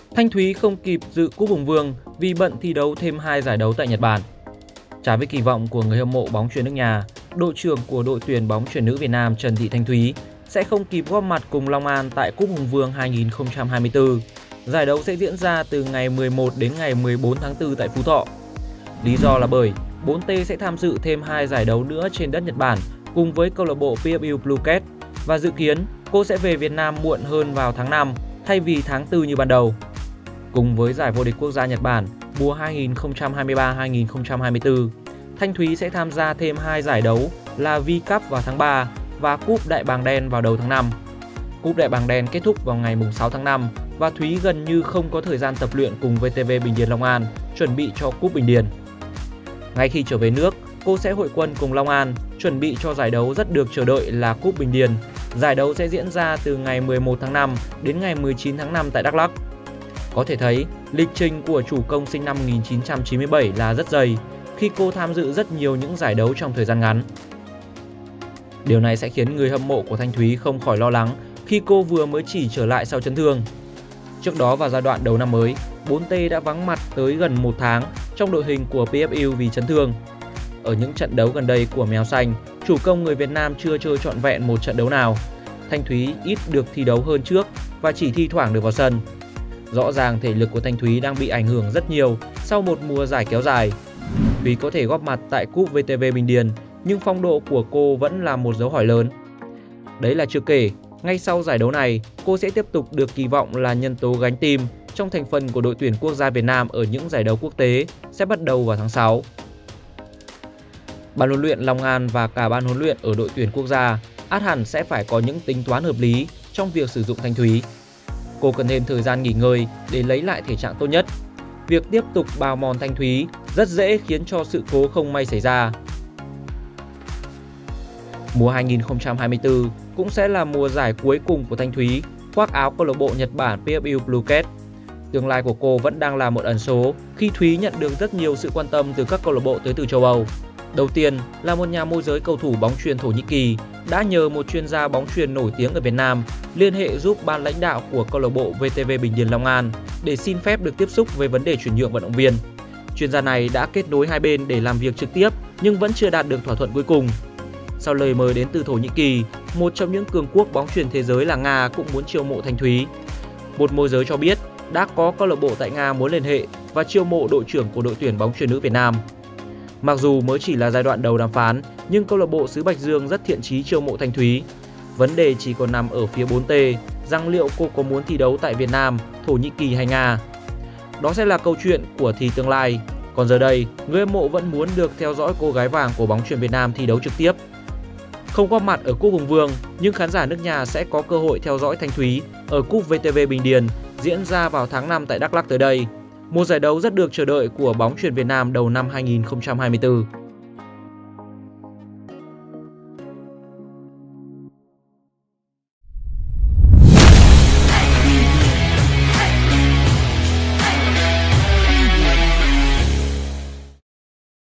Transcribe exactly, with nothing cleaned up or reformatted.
Thanh Thúy không kịp dự Cúp Hùng Vương vì bận thi đấu thêm hai giải đấu tại Nhật Bản. Trái với kỳ vọng của người hâm mộ bóng chuyền nước nhà, đội trưởng của đội tuyển bóng chuyền nữ Việt Nam Trần Thị Thanh Thúy sẽ không kịp góp mặt cùng Long An tại Cúp Hùng Vương hai nghìn không trăm hai mươi tư. Giải đấu sẽ diễn ra từ ngày mười một đến ngày mười bốn tháng tư tại Phú Thọ. Lý do là bởi bốn T sẽ tham dự thêm hai giải đấu nữa trên đất Nhật Bản cùng với câu lạc bộ pê ép u Phuket và dự kiến cô sẽ về Việt Nam muộn hơn vào tháng năm thay vì tháng tư như ban đầu. Cùng với giải vô địch quốc gia Nhật Bản mùa hai nghìn không trăm hai mươi ba hai nghìn không trăm hai mươi tư, Thanh Thúy sẽ tham gia thêm hai giải đấu là V-Cup vào tháng ba và Cúp Đại Bàng Đen vào đầu tháng năm. Cúp Đại Bàng Đen kết thúc vào ngày sáu tháng năm và Thúy gần như không có thời gian tập luyện cùng vê tê vê Bình Điền Long An chuẩn bị cho Cúp Bình Điền. Ngay khi trở về nước, cô sẽ hội quân cùng Long An chuẩn bị cho giải đấu rất được chờ đợi là Cúp Bình Điền. Giải đấu sẽ diễn ra từ ngày mười một tháng năm đến ngày mười chín tháng năm tại Đắk Lắk. Có thể thấy, lịch trình của chủ công sinh năm một nghìn chín trăm chín mươi bảy là rất dày khi cô tham dự rất nhiều những giải đấu trong thời gian ngắn. Điều này sẽ khiến người hâm mộ của Thanh Thúy không khỏi lo lắng khi cô vừa mới chỉ trở lại sau chấn thương. Trước đó vào giai đoạn đầu năm mới, bốn T đã vắng mặt tới gần một tháng trong đội hình của pê ép u vì chấn thương. Ở những trận đấu gần đây của Mèo Xanh, chủ công người Việt Nam chưa chơi trọn vẹn một trận đấu nào. Thanh Thúy ít được thi đấu hơn trước và chỉ thi thoảng được vào sân. Rõ ràng thể lực của Thanh Thúy đang bị ảnh hưởng rất nhiều sau một mùa giải kéo dài. Thúy có thể góp mặt tại Cúp vê tê vê Bình Điền, nhưng phong độ của cô vẫn là một dấu hỏi lớn. Đấy là chưa kể, ngay sau giải đấu này, cô sẽ tiếp tục được kỳ vọng là nhân tố gánh team trong thành phần của đội tuyển quốc gia Việt Nam ở những giải đấu quốc tế sẽ bắt đầu vào tháng sáu. Ban huấn luyện Long An và cả ban huấn luyện ở đội tuyển quốc gia ắt hẳn sẽ phải có những tính toán hợp lý trong việc sử dụng Thanh Thúy. Cô cần thêm thời gian nghỉ ngơi để lấy lại thể trạng tốt nhất. Việc tiếp tục bào mòn Thanh Thúy rất dễ khiến cho sự cố không may xảy ra. Mùa hai nghìn không trăm hai mươi tư cũng sẽ là mùa giải cuối cùng của Thanh Thúy khoác áo câu lạc bộ Nhật Bản pê ép u Phuket. Tương lai của cô vẫn đang là một ẩn số khi Thúy nhận được rất nhiều sự quan tâm từ các câu lạc bộ tới từ châu Âu. Đầu tiên là một nhà môi giới cầu thủ bóng chuyền Thổ Nhĩ Kỳ đã nhờ một chuyên gia bóng chuyền nổi tiếng ở Việt Nam liên hệ giúp ban lãnh đạo của câu lạc bộ vê tê vê Bình Điền Long An để xin phép được tiếp xúc về vấn đề chuyển nhượng vận động viên. Chuyên gia này đã kết nối hai bên để làm việc trực tiếp nhưng vẫn chưa đạt được thỏa thuận cuối cùng. Sau lời mời đến từ Thổ Nhĩ Kỳ, một trong những cường quốc bóng chuyền thế giới là Nga cũng muốn chiêu mộ Thanh Thúy. Một môi giới cho biết đã có câu lạc bộ tại Nga muốn liên hệ và chiêu mộ đội trưởng của đội tuyển bóng chuyền nữ Việt Nam. Mặc dù mới chỉ là giai đoạn đầu đàm phán, nhưng câu lạc bộ xứ Bạch Dương rất thiện chí chiêu mộ Thanh Thúy. Vấn đề chỉ còn nằm ở phía bốn T rằng liệu cô có muốn thi đấu tại Việt Nam, Thổ Nhĩ Kỳ hay Nga. Đó sẽ là câu chuyện của thì tương lai. Còn giờ đây, người hâm mộ vẫn muốn được theo dõi cô gái vàng của bóng chuyền Việt Nam thi đấu trực tiếp. Không góp mặt ở Cúp Hùng Vương, nhưng khán giả nước nhà sẽ có cơ hội theo dõi Thanh Thúy ở Cúp vê tê vê Bình Điền diễn ra vào tháng năm tại Đắk Lắk tới đây. Một giải đấu rất được chờ đợi của bóng chuyền Việt Nam đầu năm hai nghìn không trăm hai mươi tư.